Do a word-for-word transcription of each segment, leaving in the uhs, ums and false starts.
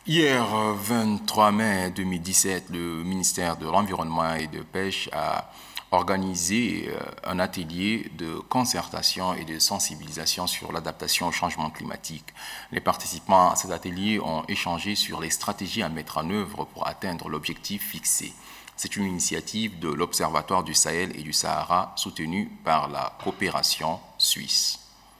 Hier, vingt-trois mai deux mille dix-sept, le ministère de l'Environnement et de Pêche a organisé un atelier de concertation et de sensibilisation sur l'adaptation au changement climatique. Les participants à cet atelier ont échangé sur les stratégies à mettre en œuvre pour atteindre l'objectif fixé. C'est une initiative de l'Observatoire du Sahel et du Sahara soutenue par la coopération suisse.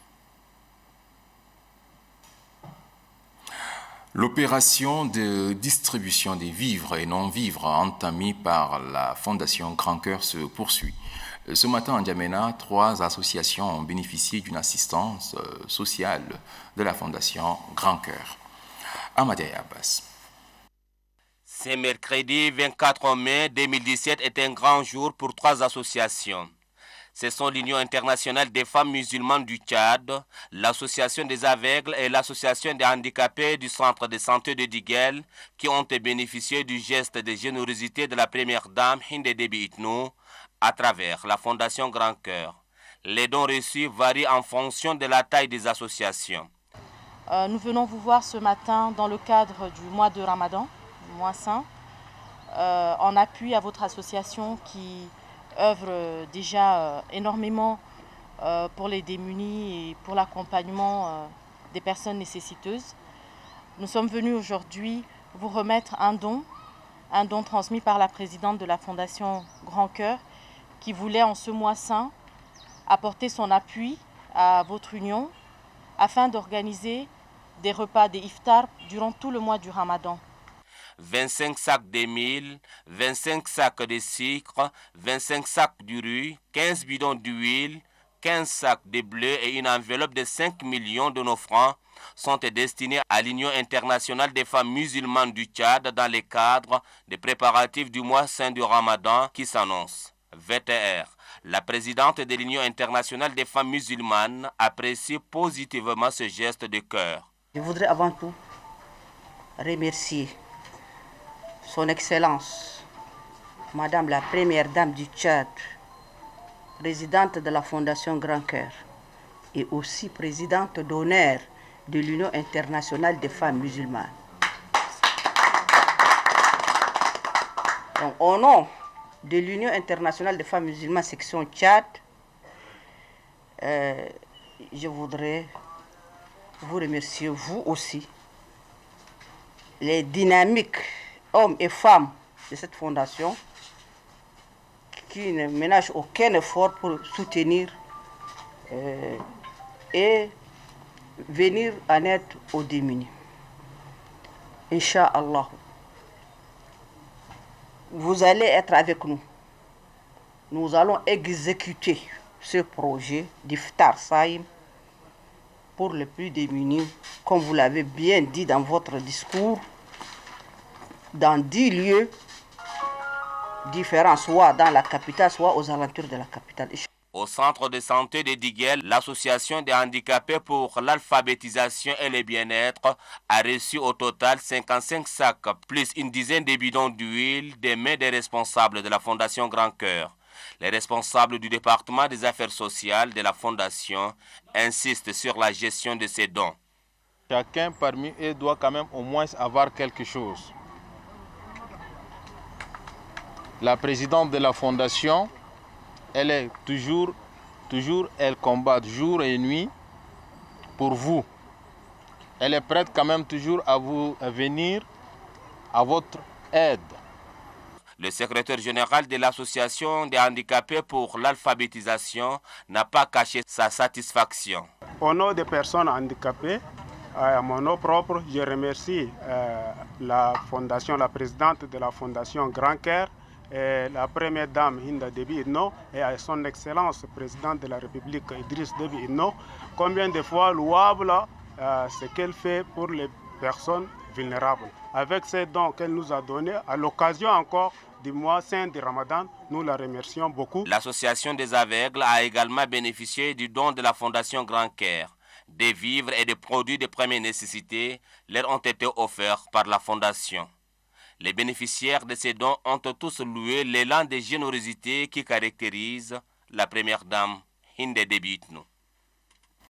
L'opération de distribution des vivres et non-vivres entamée par la Fondation Grand Cœur se poursuit. Ce matin, en N'Djamena, trois associations ont bénéficié d'une assistance sociale de la Fondation Grand Cœur. Amadé Abbas. Ce mercredi vingt-quatre mai deux mille dix-sept est un grand jour pour trois associations. Ce sont l'Union internationale des femmes musulmanes du Tchad, l'Association des aveugles et l'Association des handicapés du centre de santé de Diguel qui ont bénéficié du geste de générosité de la première dame Hinde Déby Itno à travers la Fondation Grand Cœur. Les dons reçus varient en fonction de la taille des associations. Euh, nous venons vous voir ce matin dans le cadre du mois de Ramadan, le mois saint, euh, en appui à votre association qui œuvre déjà euh, énormément euh, pour les démunis et pour l'accompagnement euh, des personnes nécessiteuses. Nous sommes venus aujourd'hui vous remettre un don, un don transmis par la présidente de la Fondation Grand Cœur qui voulait en ce mois saint apporter son appui à votre union afin d'organiser des repas, des iftars durant tout le mois du Ramadan. vingt-cinq sacs de mil, vingt-cinq sacs de sucre, vingt-cinq sacs de riz, quinze bidons d'huile, quinze sacs de blé et une enveloppe de cinq millions de nos francs sont destinés à l'Union internationale des femmes musulmanes du Tchad dans le cadre des préparatifs du mois saint du Ramadan qui s'annonce. V T R, la présidente de l'Union internationale des femmes musulmanes, apprécie positivement ce geste de cœur. Je voudrais avant tout remercier Son Excellence, Madame la Première Dame du Tchad, présidente de la Fondation Grand Cœur et aussi présidente d'honneur de l'Union internationale des femmes musulmanes. Donc, au nom de l'Union internationale des femmes musulmanes section Tchad, euh, je voudrais vous remercier, vous aussi, les dynamiques hommes et femmes de cette fondation qui ne ménagent aucun effort pour soutenir euh, et venir en aide aux démunis. Inch'Allah, vous allez être avec nous. Nous allons exécuter ce projet d'Iftar Saïm pour les plus démunis, comme vous l'avez bien dit dans votre discours, dans dix lieux différents, soit dans la capitale, soit aux alentours de la capitale. Au centre de santé de Diguel, l'association des handicapés pour l'alphabétisation et le bien-être a reçu au total cinquante-cinq sacs, plus une dizaine de bidons d'huile des mains des responsables de la Fondation Grand Cœur. Les responsables du département des affaires sociales de la Fondation insistent sur la gestion de ces dons. Chacun parmi eux doit quand même au moins avoir quelque chose. La présidente de la Fondation, elle est toujours, toujours, elle combat jour et nuit pour vous. Elle est prête quand même toujours à vous à venir à votre aide. Le secrétaire général de l'association des handicapés pour l'alphabétisation n'a pas caché sa satisfaction. Au nom des personnes handicapées, à mon nom propre, je remercie euh, la fondation, la présidente de la Fondation Grand Cœur, et la première dame Hinde Déby Itno et à son excellence président de la République Idriss Déby Itno, combien de fois louable euh, ce qu'elle fait pour les personnes vulnérables. Avec ces dons qu'elle nous a donnés, à l'occasion encore du mois saint du Ramadan, nous la remercions beaucoup. L'association des aveugles a également bénéficié du don de la Fondation Grand Cœur. Des vivres et des produits de première nécessité leur ont été offerts par la Fondation. Les bénéficiaires de ces dons ont tous loué l'élan de générosité qui caractérise la première dame Hinde Déby Itno.